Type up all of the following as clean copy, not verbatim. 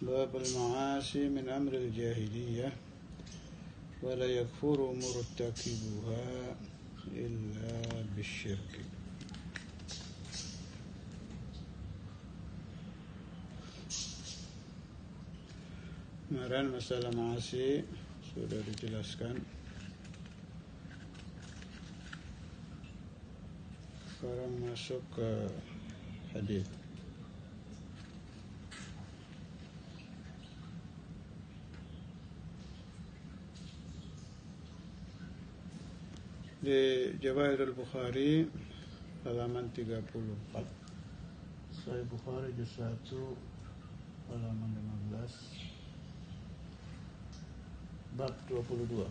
باب المعاصي من أمر الجاهلية ولا يكفر مرتكبها إلا بالشرك. Kemarin masalah maasi sudah dijelaskan. Sekarang masuk ke hadis. Di Jawahirul Bukhari halaman 34. Sahih Bukhari juz 1 halaman 15. Bab 22.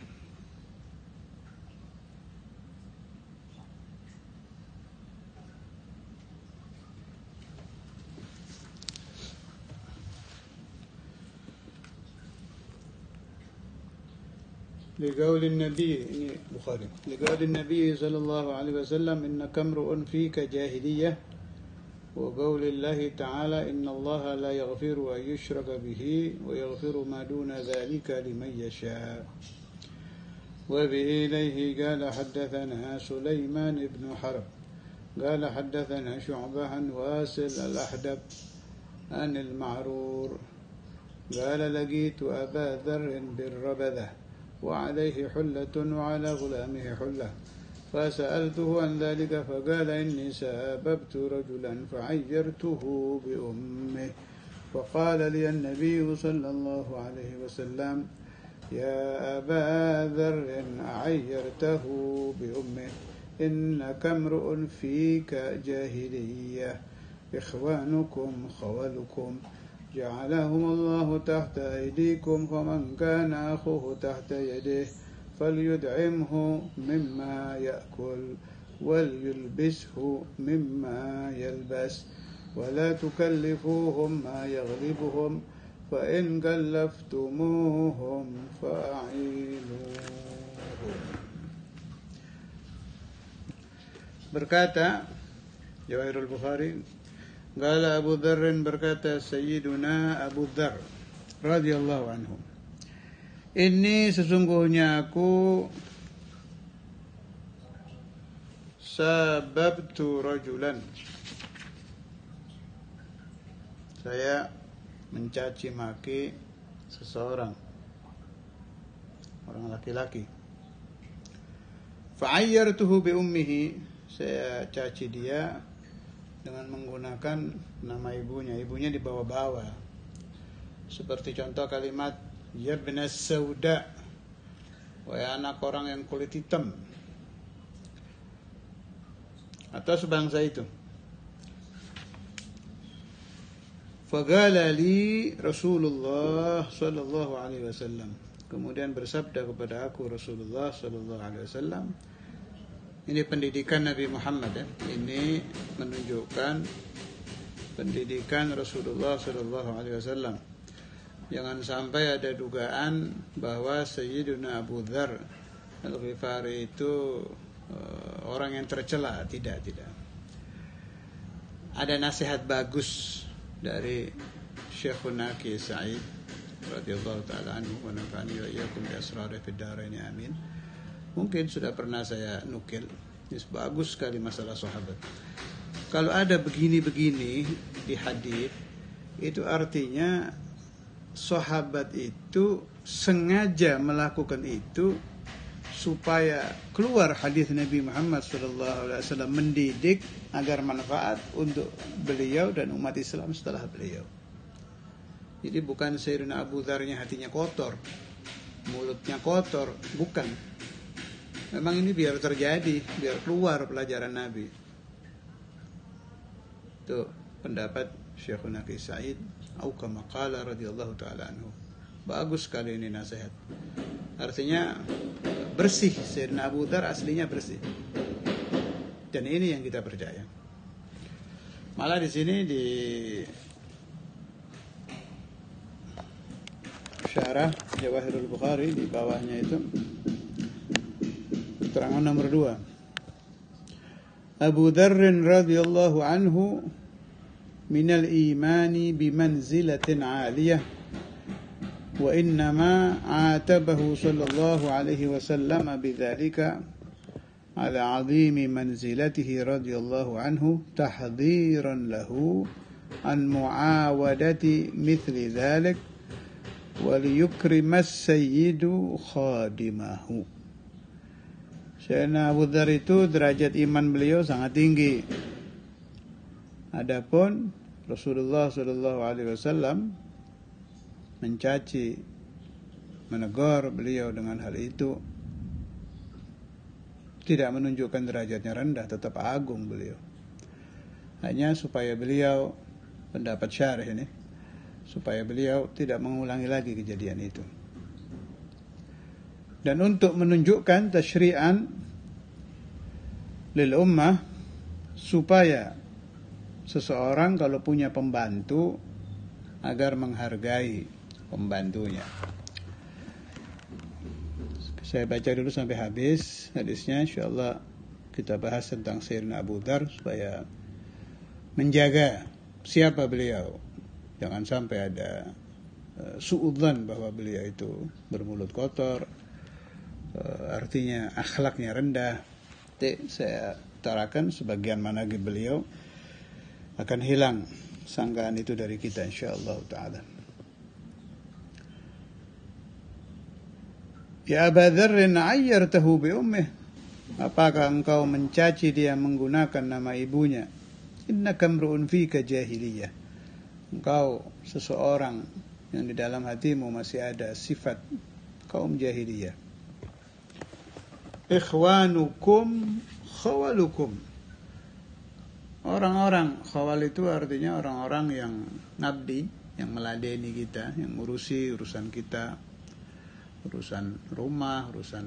لقول النبي بخاري لقول النبي صلى الله عليه وسلم إنك امرؤ فيك جاهلية وقول الله تعالى إن الله لا يغفر أن يشرك به ويغفر ما دون ذلك لمن يشاء. وبه إليه قال حدثنا سليمان بن حرب قال حدثنا شعبة عن واسل الأحدب عن المعرور قال لقيت أبا ذر بالربذة وعليه حلة وعلى غلامه حلة فسألته عن ذلك فقال إني ساببت رجلا فعيرته بأمه فقال لي النبي صلى الله عليه وسلم يا أبا ذر أعيرته بأمه إنك امرؤ فيك جاهلية إخوانكم خولكم جعلهم الله تحت أيديكم فمن كان أخوه تحت يده فليدعمه مما يأكل وليلبسه مما يلبس ولا تكلفوهم ما يغلبهم فإن كلفتموهم فأعينوهم. Berkata Jawahirul Bukhari, Qala Abu Dzar, berkata Sayyiduna Abu Dzar radhiyallahu anhu, ini sesungguhnya aku sababtu rajulan, saya mencaci maki seseorang, orang laki-laki. Fa'ayyartuhu bi ummihi, saya caci dia dengan menggunakan nama ibunya. Ibunya dibawa-bawa. Seperti contoh kalimat ya ibnas sauda, wahai anak orang yang kulit hitam, atau sebangsa itu. Faqala li Rasulullah sallallahu alaihi wasallam, kemudian bersabda kepada aku Rasulullah sallallahu alaihi wasallam. Ini pendidikan Nabi Muhammad ya. Ini menunjukkan pendidikan Rasulullah sallallahu alaihi wasallam. Jangan sampai ada dugaan bahwa Sayyiduna Abu Dzar Al-Ghifari itu orang yang tercela. Tidak. Ada nasihat bagus dari Syekhuna Ki Sa'id radhiyallahu ta'ala anhu wa nafa'ani wa iyyakum bi asrari fid dharain amin. Mungkin sudah pernah saya nukil. Ini bagus sekali masalah sahabat. Kalau ada begini-begini di hadis, itu artinya sahabat itu sengaja melakukan itu supaya keluar hadis Nabi Muhammad SAW mendidik agar manfaat untuk beliau dan umat Islam setelah beliau. Jadi bukan Sayyidina Abu Dzarnya hatinya kotor, mulutnya kotor, bukan. Memang ini biar terjadi, biar keluar pelajaran Nabi. Itu pendapat Syekhuna Ki Sa'id au kama qala radhiyallahu ta'ala anhu. Bagus sekali ini nasihat. Artinya bersih. Sayyidina Abu Dzar aslinya bersih. Dan ini yang kita percaya. Malah di sini di syarah Jawahirul Bukhari di bawahnya itu keterangan nomor 2. Abu Dzar radhiyallahu anhu minal imani bimanzilatin 'aliyah wa innama 'atabahu sallallahu alaihi wasallam bidzalika ala 'azimi manzilatihi radhiyallahu anhu tahdhiran lahu an mu'awadati mithli dzalik wa liyukrimas sayyidu khadimahu. Sayyidina Abu Dzar itu derajat iman beliau sangat tinggi. Adapun Rasulullah sallallahu alaihi wasallam mencaci, menegur beliau dengan hal itu, tidak menunjukkan derajatnya rendah, tetap agung beliau. Hanya supaya beliau, pendapat syarih ini, supaya beliau tidak mengulangi lagi kejadian itu. Dan untuk menunjukkan tasyri'an lil ummah, supaya seseorang kalau punya pembantu agar menghargai pembantunya. Saya baca dulu sampai habis hadisnya, insyaallah kita bahas tentang Sayyidina Abu Dzar supaya menjaga siapa beliau. Jangan sampai ada suudzon bahwa beliau itu bermulut kotor, artinya akhlaknya rendah. Saya utarakan sebagian manaqib beliau, akan hilang sangkaan itu dari kita insyaallah taala. Ya Aba Dzarrin ayyartahu bi ummih, apakah engkau mencaci dia menggunakan nama ibunya? Innaka mru'un fika jahiliyah, engkau seseorang yang di dalam hatimu masih ada sifat kaum jahiliyah. Ikhwanukum khawalukum, orang-orang khawal itu artinya orang-orang yang ngabdi, yang meladeni kita, yang ngurusi urusan kita, urusan rumah, urusan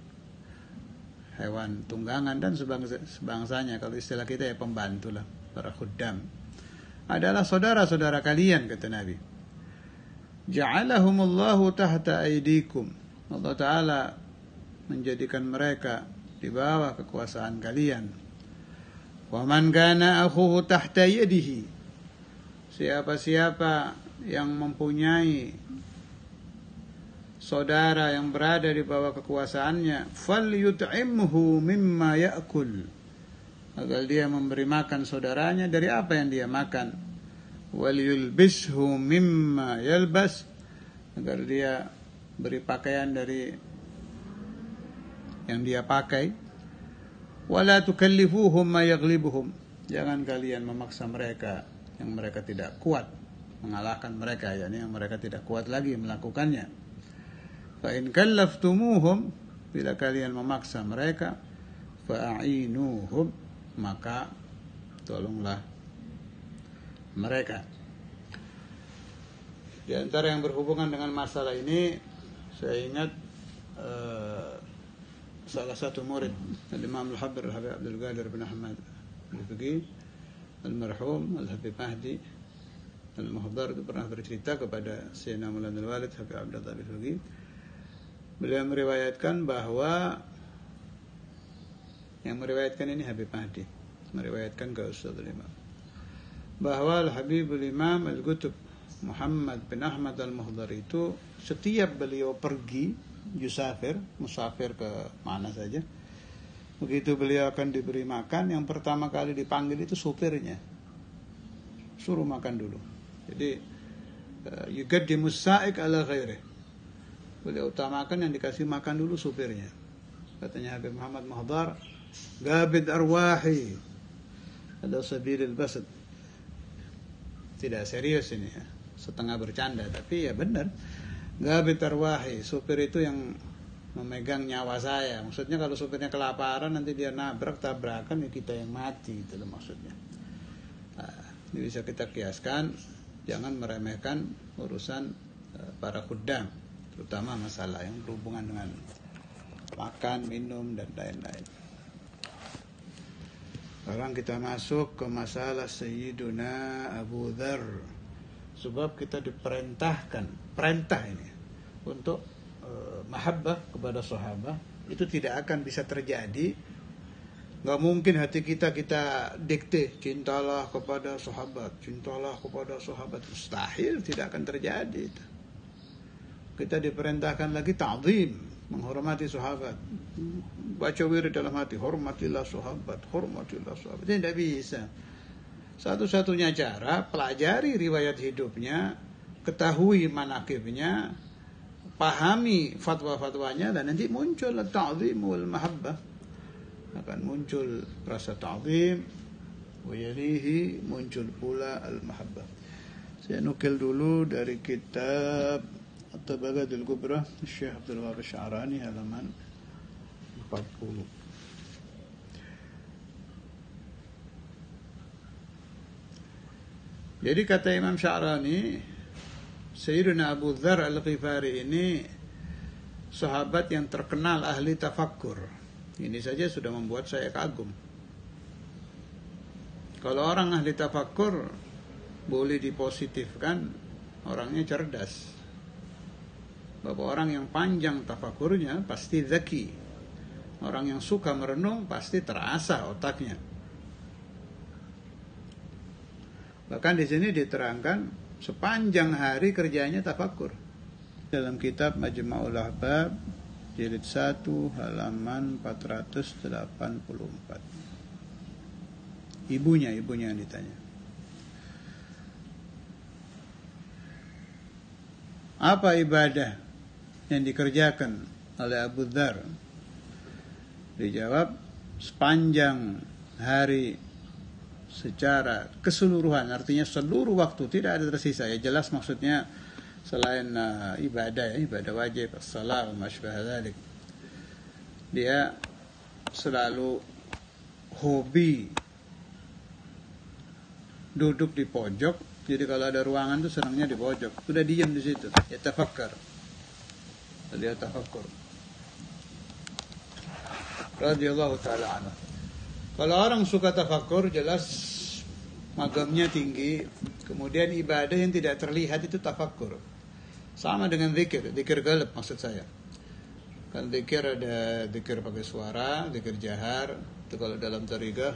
hewan tunggangan dan sebangsanya. Kalau istilah kita ya pembantu lah, para khuddam. Adalah saudara-saudara kalian, kata Nabi. Ja'alahumullahu tahta aydikum, Allah Ta'ala menjadikan mereka di bawah kekuasaan kalian. Wa man kana akhuhu tahta yadihi, siapa-siapa yang mempunyai saudara yang berada di bawah kekuasaannya, falyut'imhu mimma ya'kul, agar dia memberi makan saudaranya dari apa yang dia makan. Walyulbishu mimma yalbas, agar dia beri pakaian dari yang dia pakai. Wala tukallifuhum ma yaghlibuhum, jangan kalian memaksa mereka yang mereka tidak kuat, mengalahkan mereka, yakni yang mereka tidak kuat lagi melakukannya. Fa in kallaftumuhum, bila kalian memaksa mereka, fa'ainuhum, maka tolonglah mereka. Di antara yang berhubungan dengan masalah ini, saya ingat salah satu murid Al-Imam Al-Habib Abdul Qadir bin Ahmad Al-Fiqih Al-Marhum Al-Habib Mahdi Al-Muhdar itu pernah bercerita kepada Sayyidina Maulana Al-Walid Habib Abdullah Al-Fiqih. Beliau meriwayatkan bahwa, yang meriwayatkan ini Habib Mahdi, meriwayatkan ke Ustaz Al-Imam, bahwa Al-Habib Al-Imam Al-Qutb Muhammad bin Ahmad Al-Muhdar itu setiap beliau pergi musafir ke mana saja, begitu beliau akan diberi makan, yang pertama kali dipanggil itu supirnya, suruh makan dulu. Jadi yuqaddimus sa'ik ala ghairih, beliau utamakan yang dikasih makan dulu supirnya. Katanya Habib Muhammad Muhdar, gabid arwahi ala sabilil basad. Tidak serius ini ya, setengah bercanda, tapi ya benar. Gabit arwahi, supir itu yang memegang nyawa saya. Maksudnya kalau supirnya kelaparan, nanti dia nabrak, tabrakan, ya kita yang mati, itu maksudnya. Nah, ini bisa kita kiaskan, jangan meremehkan urusan para khuddam, terutama masalah yang berhubungan dengan makan, minum, dan lain-lain. Sekarang kita masuk ke masalah Sayyiduna Abu Dzar. Sebab kita diperintahkan, perintah ini untuk mahabbah kepada sahabat itu tidak akan bisa terjadi Nggak mungkin hati kita dikte, cintalah kepada sahabat, cintalah kepada sahabat. Mustahil, tidak akan terjadi itu. Kita diperintahkan lagi ta'zim, menghormati sahabat. Baca wirid dalam hati, hormatilah sahabat, hormatilah sahabat. Ini tidak bisa. Satu-satunya cara, pelajari riwayat hidupnya, ketahui manaqibnya, pahami fatwa-fatwanya, dan nanti muncul ta'zim wal mahabbah. Akan muncul rasa ta'zim, wa yalihi muncul pula al-mahabbah. Saya nukil dulu dari kitab At-Tabaqatul Kubra Syekh Abdul Wahab Asy-Sya'rani halaman 40. Jadi kata Imam Sya'rani, Sayyidina Abu Dzar Al-Ghifari ini sahabat yang terkenal ahli tafakkur. Ini saja sudah membuat saya kagum. Kalau orang ahli tafakkur boleh dipositifkan, orangnya cerdas. Bahwa orang yang panjang tafakurnya pasti zaki. Orang yang suka merenung pasti terasa otaknya. Bahkan di sini diterangkan sepanjang hari kerjanya tafakur. Dalam kitab Majma'ul Ahbab jilid 1 halaman 484. Ibunya yang ditanya. Apa ibadah yang dikerjakan oleh Abu Dzar? Dijawab, sepanjang hari secara keseluruhan, artinya seluruh waktu, tidak ada tersisa. Ya jelas maksudnya selain ibadah, ibadah wajib, as-salat, wa masybaha dzalik. Dia selalu hobi duduk di pojok. Jadi kalau ada ruangan tuh senangnya di pojok. Sudah diam di situ, ya tafakkar. Dia tafakkur. Radhiyallahu taala anhu. Kalau orang suka tafakkur, jelas magamnya tinggi. Kemudian ibadah yang tidak terlihat itu tafakkur. Sama dengan zikir galab maksud saya. Kan zikir ada zikir pakai suara, zikir jahar. Itu kalau dalam thariqah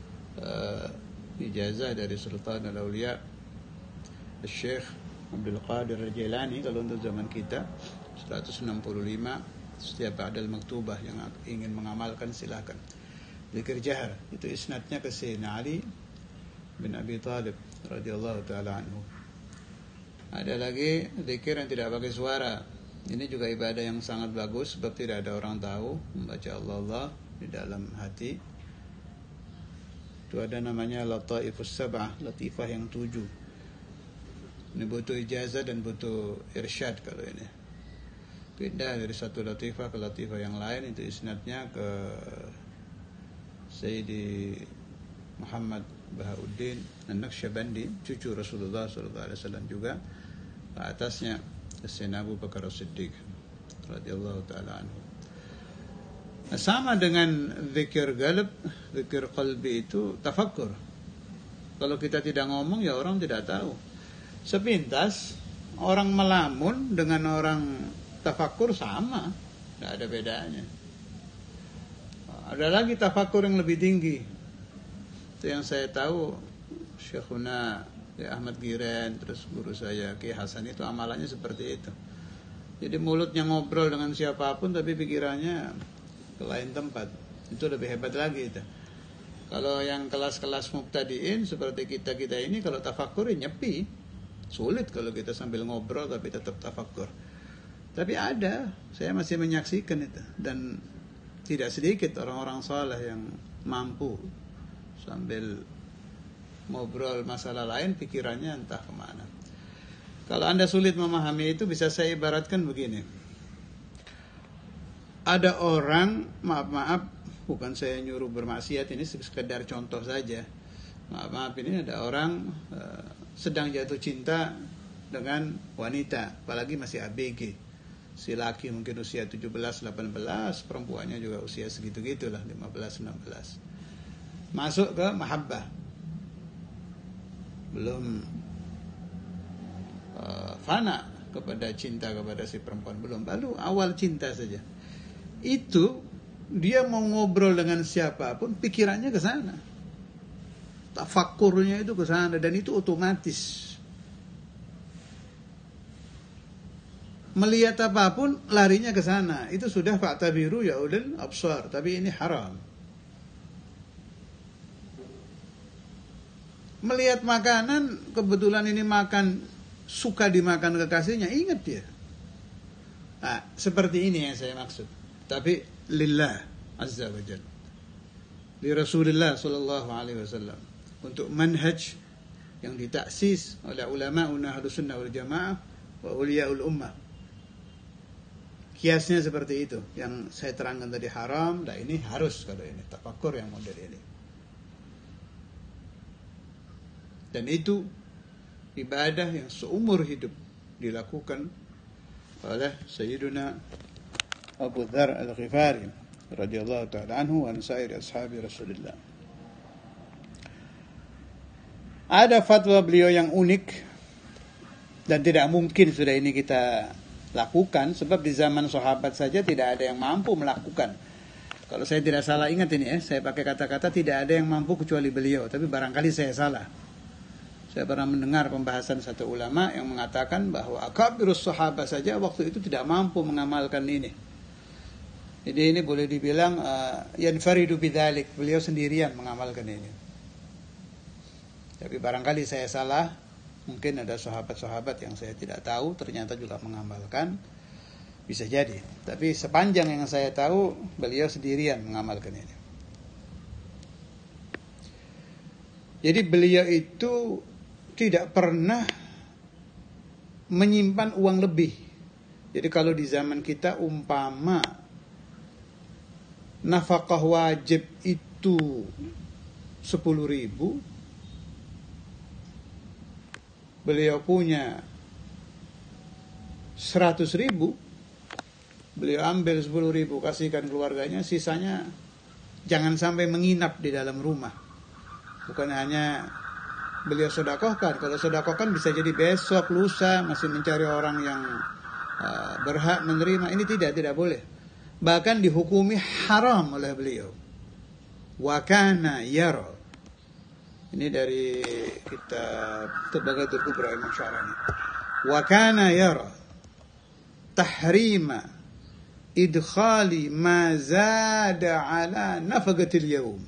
ijazah dari Sultan Al-Auliya Syekh Abdul Qadir Al-Jilani. Kalau untuk zaman kita 165 setiap ba'dal maktubah yang ingin mengamalkan silakan. Zikir jahar itu isnadnya ke Sayyidina Ali bin Abi Thalib radhiyallahu taala anhu. Ada lagi zikir yang tidak pakai suara. Ini juga ibadah yang sangat bagus sebab tidak ada orang tahu, membaca Allah di dalam hati. Itu ada namanya Lataifus Sab'ah, latifah yang 7. Ini butuh ijazah dan butuh irsyad kalau ini. Pindah dari satu latifah ke latifah yang lain, itu isnadnya ke Sayyidi Muhammad Bahauddin An-Naqsyabandi, cucu Rasulullah SAW juga. Ke atasnya Sayyidina Abu Bakar As-Siddiq radhiyallahu taala anhu. Nah, sama dengan zikir galab, zikir qalbi itu tafakkur. Kalau kita tidak ngomong ya orang tidak tahu. Sepintas orang melamun dengan orang tafakkur sama, tidak ada bedanya. Ada lagi tafakkur yang lebih tinggi. Itu yang saya tahu Syekhuna Ahmad Giren, terus guru saya Ki Hasan, itu amalannya seperti itu. Jadi mulutnya ngobrol dengan siapapun tapi pikirannya ke lain tempat. Itu lebih hebat lagi itu. Kalau yang kelas-kelas mubtadiin seperti kita ini, kalau tafakkur nyepi. Sulit kalau kita sambil ngobrol tapi tetap tafakkur. Tapi ada, saya masih menyaksikan itu. Dan tidak sedikit orang-orang saleh yang mampu sambil ngobrol masalah lain, pikirannya entah kemana. Kalau Anda sulit memahami itu, bisa saya ibaratkan begini. Ada orang, maaf, bukan saya nyuruh bermaksiat, ini sekedar contoh saja. Maaf, ini ada orang sedang jatuh cinta dengan wanita, apalagi masih ABG. Si laki mungkin usia 17-18, perempuannya juga usia segitu-gitulah, 15-16. Masuk ke mahabbah. Belum fana kepada cinta kepada si perempuan, belum, baru awal cinta saja. Itu dia mau ngobrol dengan siapapun, pikirannya ke sana. Tafakkurnya itu ke sana, dan itu otomatis. Melihat apapun larinya ke sana. Itu sudah fa'tabiru ya ulil absar, tapi ini haram. Melihat makanan, kebetulan ini makan, suka dimakan kekasihnya, ingat dia. Nah, seperti ini yang saya maksud. Tapi lillah azza wa jalla, li Rasulullah sallallahu alaihi wasallam, untuk manhaj yang ditaksis oleh ulama ahlus sunnah wal jamaah wa uliyaul ummah. Kiasnya seperti itu. Yang saya terangkan tadi haram, nah ini harus, kalau ini tafakkur yang model ini. Dan itu ibadah yang seumur hidup dilakukan oleh Sayyiduna Abu Dzar Al-Ghifari radhiyallahu ta'ala anhu wa sair ashabi Rasulullah. Ada fatwa beliau yang unik dan tidak mungkin sudah ini kita lakukan, sebab di zaman sahabat saja tidak ada yang mampu melakukan. Kalau saya tidak salah ingat ini saya pakai kata-kata tidak ada yang mampu kecuali beliau, tapi barangkali saya salah. Saya pernah mendengar pembahasan satu ulama yang mengatakan bahwa akabirus sahabat saja waktu itu tidak mampu mengamalkan ini. Jadi ini boleh dibilang yanfaridu bidzalik, beliau sendirian mengamalkan ini. Tapi barangkali saya salah, mungkin ada sahabat-sahabat yang saya tidak tahu ternyata juga mengamalkan, bisa jadi. Tapi sepanjang yang saya tahu beliau sendirian mengamalkan ini. Jadi beliau itu tidak pernah menyimpan uang lebih. Jadi kalau di zaman kita umpama nafkah wajib itu 10.000, beliau punya 100.000, beliau ambil 10.000 kasihkan keluarganya, sisanya jangan sampai menginap di dalam rumah. Bukan hanya beliau sedekahkan, kalau sedekahkan bisa jadi besok, lusa masih mencari orang yang berhak menerima. Ini tidak boleh. Bahkan dihukumi haram oleh beliau. Wa kana yara. Ini dari kitab Tabaqatul Kubra Imam Syarani. Wa kana yara tahrima idkhali ma zada ala nafaqatil yawm.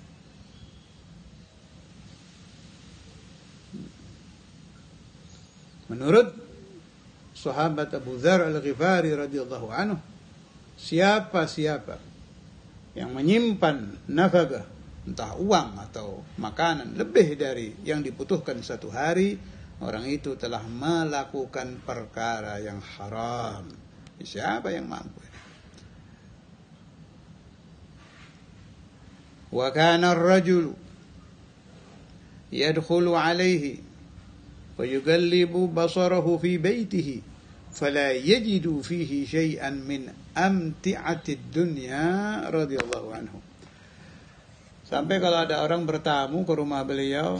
Menurut sahabat Abu Dzar Al-Ghifari radhiyallahu anhu, siapa yang menyimpan nafkah, entah uang atau makanan, lebih dari yang dibutuhkan satu hari, orang itu telah melakukan perkara yang haram. Siapa yang mampu? Wa kana ar-rajulu yadkhulu alayhi wa yuqallibu basarahu fi baytihi fala yajidu fihi shay'an min amti'atid dunya radhiyallahu anhu. Sampai kalau ada orang bertamu ke rumah beliau,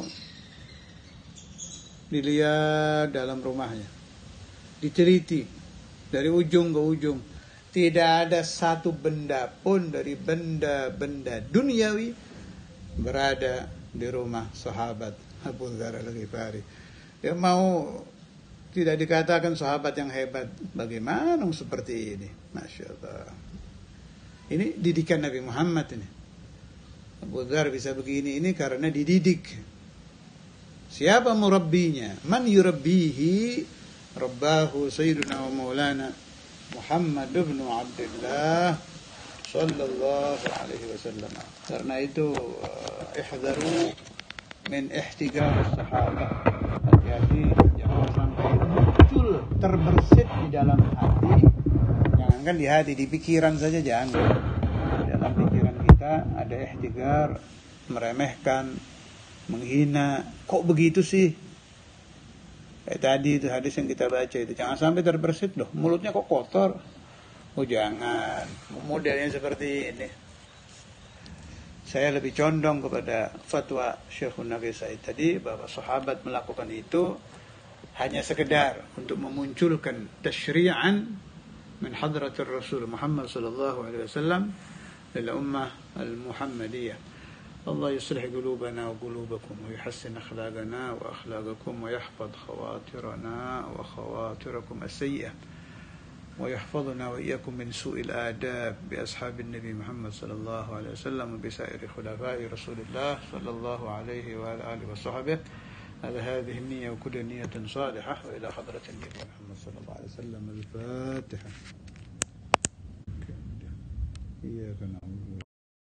dilihat dalam rumahnya, diteliti dari ujung ke ujung, tidak ada satu benda pun dari benda-benda duniawi berada di rumah sahabat Abu Dzar Al-Ghifari. Dia mau tidak dikatakan sahabat yang hebat, bagaimana seperti ini? Masya Allah. Ini didikan Nabi Muhammad ini. Abu Dzar bisa begini ini karena dididik. Siapa murabbinya? Man yurabbihi? Rabbahu Sayyiduna wa Maulana Muhammad ibn Abdullah sallallahu alaihi wasallam. Karena itu ihdharu min ihtigar sahabat. Hati-hati jangan sampai muncul terbersit di dalam hati. Jangankan di hati, di pikiran saja jangan. Di dalam pikiran kita ada ihtigar, meremehkan, menghina. Kok begitu sih? Kayak tadi itu hadis yang kita baca itu, jangan sampai terbersit loh. Mulutnya kok kotor? Oh jangan. Modelnya seperti ini. Saya lebih condong kepada fatwa Syekhun Nabi Said tadi, bahwa sahabat melakukan itu hanya sekedar untuk memunculkan tasyri'an min hadratir Rasul Muhammad sallallahu alaihi wasallam, للأمة المحمدية. الله يصلح قلوبنا وقلوبكم ويحسن أخلاقنا وأخلاقكم ويحفظ خواطرنا وخواطركم السيئة ويحفظنا وإياكم من سوء الآداب بأصحاب النبي محمد صلى الله عليه وسلم وبسائر خلفاء رسول الله صلى الله عليه وعلى آله وصحبه على هذه النية وكل نية صالحة. وإلى حضرة النبي محمد صلى الله عليه وسلم الفاتحة. إياك نعبد